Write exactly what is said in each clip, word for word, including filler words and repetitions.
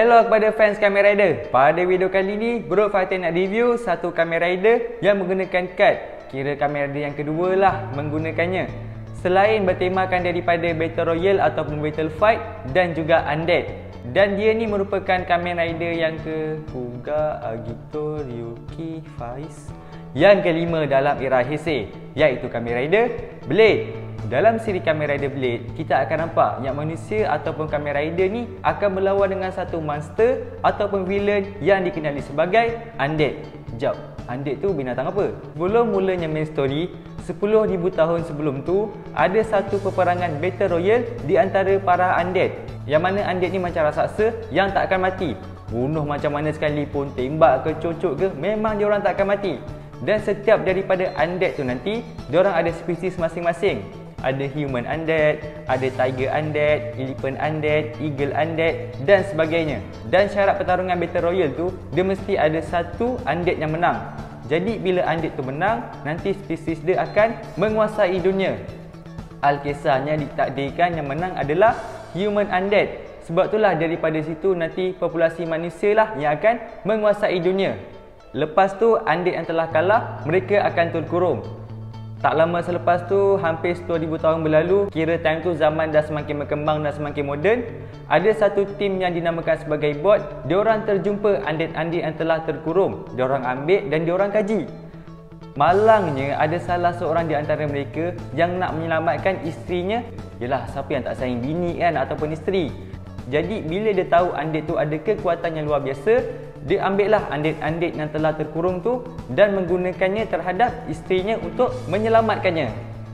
Hello kepada fans Kamen Rider. Pada video kali ini, Bro Fatih nak review satu Kamen Rider yang menggunakan kad. Kira Kamen Rider yang kedua lah menggunakannya. Selain bertemakan daripada Battle Royale ataupun Battle Fight dan juga Undead. Dan dia ni merupakan Kamen Rider yang ke Kuga, Agito, Ryuki, Faiz yang kelima dalam era Heisei, iaitu Kamen Rider Blade. Dalam siri Kamen Rider Blade, kita akan nampak yang manusia ataupun Kamen Rider ni akan melawan dengan satu monster ataupun villain yang dikenali sebagai Undead. Jap, Undead tu binatang apa? Sebelum mulanya main story, sepuluh ribu tahun sebelum tu, ada satu peperangan Battle Royale di antara para Undead. Yang mana Undead ni macam raksasa yang tak akan mati. Bunuh macam mana sekalipun, tembak ke, cocok ke, memang diorang tak akan mati. Dan setiap daripada Undead tu nanti, diorang ada spesies masing-masing. Ada human undead, ada tiger undead, elephant undead, eagle undead dan sebagainya. Dan syarat pertarungan Battle Royale tu, dia mesti ada satu undead yang menang. Jadi bila undead tu menang, nanti spesies dia akan menguasai dunia. Alkisahnya ditakdirkan yang menang adalah human undead. Sebab itulah daripada situ nanti populasi manusia lah yang akan menguasai dunia. Lepas tu undead yang telah kalah, mereka akan terkurung. Tak lama selepas tu, hampir sepuluh ribu tahun berlalu, kira time tu zaman dah semakin berkembang dan semakin moden. Ada satu tim yang dinamakan sebagai bot, diorang terjumpa undead-undead yang telah terkurung. Diorang ambil dan diorang kaji. Malangnya ada salah seorang di antara mereka yang nak menyelamatkan isterinya. Yelah, siapa yang tak sayang bini kan ataupun isteri. Jadi bila dia tahu undead tu ada kekuatan yang luar biasa, dia ambil lah undead-undead yang telah terkurung tu dan menggunakannya terhadap isterinya untuk menyelamatkannya.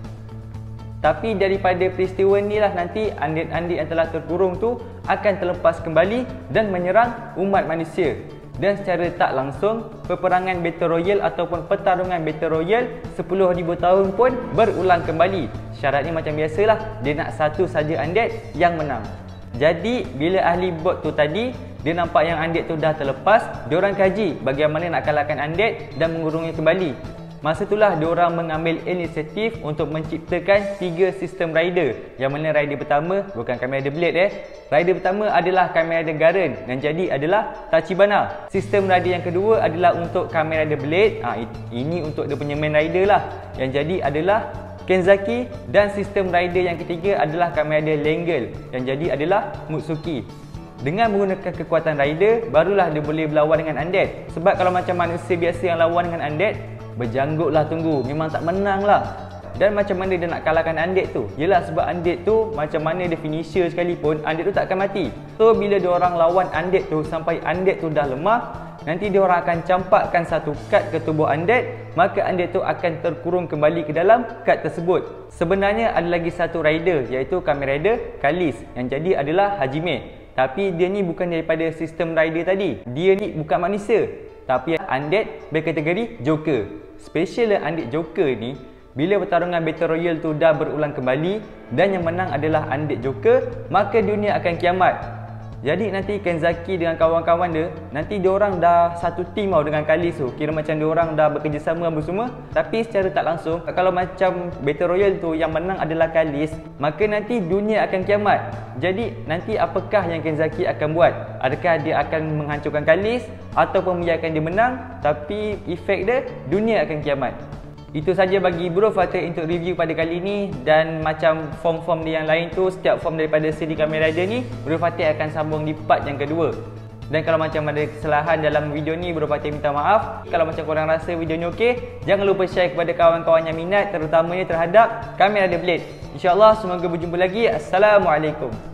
Tapi daripada peristiwa ni lah nanti undead-undead yang telah terkurung tu akan terlepas kembali dan menyerang umat manusia. Dan secara tak langsung, peperangan Battle Royale ataupun pertarungan Battle Royale sepuluh ribu tahun pun berulang kembali. Syaratnya macam biasalah, dia nak satu saja undead yang menang. Jadi bila ahli bot tu tadi, dia nampak yang undead tu dah terlepas, diorang kaji bagaimana nak kalahkan undead dan mengurungnya kembali. Masa itulah diorang mengambil inisiatif untuk menciptakan tiga sistem rider. Yang mana rider pertama bukan Kamen Rider Blade eh. Rider pertama adalah Kamen Rider Garen dan jadi adalah Tachibana. Sistem rider yang kedua adalah untuk Kamen Rider Blade. Ha, ini untuk dia punya main rider lah. Yang jadi adalah Kenzaki, dan sistem rider yang ketiga adalah Kamen Rider Lengel yang jadi adalah Mutsuki. Dengan menggunakan kekuatan rider, barulah dia boleh berlawan dengan undead. Sebab kalau macam manusia biasa yang lawan dengan undead, berjangguklah tunggu, memang tak menang lah. Dan macam mana dia nak kalahkan undead tu? Yelah, sebab undead tu macam mana dia finisher sekalipun, undead tu tak akan mati. So bila diorang lawan undead tu sampai undead tu dah lemah, nanti diorang akan campakkan satu kad ke tubuh undead, maka undead tu akan terkurung kembali ke dalam kad tersebut. Sebenarnya ada lagi satu rider, iaitu Kamen Rider Kalis yang jadi adalah Hajime. Tapi dia ni bukan daripada sistem rider tadi. Dia ni bukan manusia, tapi undead berkategori Joker. Special undead Joker ni, bila pertarungan Battle Royale tu dah berulang kembali dan yang menang adalah undead Joker, maka dunia akan kiamat. Jadi nanti Kenzaki dengan kawan-kawan dia, nanti diorang dah satu team tau dengan Kalis tu. Kira macam diorang dah bekerjasama apa semua. Tapi secara tak langsung, kalau macam Battle Royale tu yang menang adalah Kalis, maka nanti dunia akan kiamat. Jadi nanti apakah yang Kenzaki akan buat? Adakah dia akan menghancurkan Kalis ataupun membiarkan dia menang, tapi efek dia dunia akan kiamat? Itu saja bagi Bro Fatih untuk review pada kali ini. Dan macam form-form dia yang lain tu, setiap form daripada siri Kamen Rider ni, Bro Fatih akan sambung di part yang kedua. Dan kalau macam ada kesalahan dalam video ni, Bro Fatih minta maaf. Kalau macam korang rasa video ni okey, jangan lupa share kepada kawan-kawan yang minat, terutamanya terhadap Kamen Rider Blade. InsyaAllah semoga berjumpa lagi. Assalamualaikum.